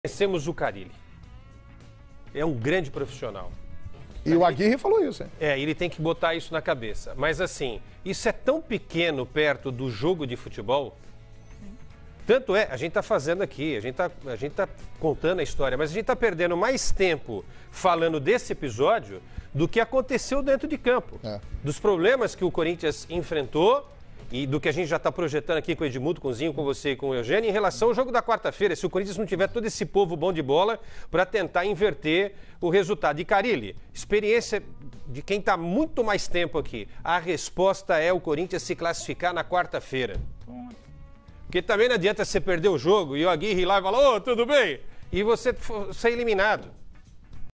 Conhecemos o Carille. É um grande profissional. E o Aguirre falou isso, hein? Ele tem que botar isso na cabeça. Mas assim, isso é tão pequeno perto do jogo de futebol. Tanto a gente está fazendo aqui, a gente tá contando a história, mas a gente está perdendo mais tempo falando desse episódio do que aconteceu dentro de campo. Dos problemas que o Corinthians enfrentou e do que a gente já está projetando aqui com o Edmundo, com o Zinho, com você e com o Eugênio, em relação ao jogo da quarta-feira, se o Corinthians não tiver todo esse povo bom de bola para tentar inverter o resultado. E Carille, experiência de quem está muito mais tempo aqui, a resposta é o Corinthians se classificar na quarta-feira. Porque também não adianta você perder o jogo e o Aguirre ir lá e falar, ô, tudo bem? E você ser eliminado.